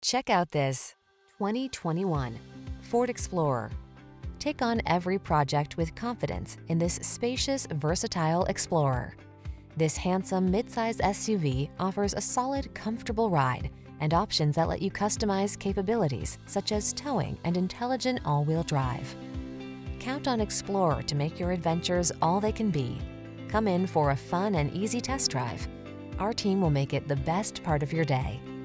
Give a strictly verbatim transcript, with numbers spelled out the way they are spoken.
Check out this twenty twenty-one Ford Explorer. Take on every project with confidence in this spacious, versatile Explorer. This handsome midsize S U V offers a solid, comfortable ride and options that let you customize capabilities such as towing and intelligent all-wheel drive. Count on Explorer to make your adventures all they can be. Come in for a fun and easy test drive. Our team will make it the best part of your day.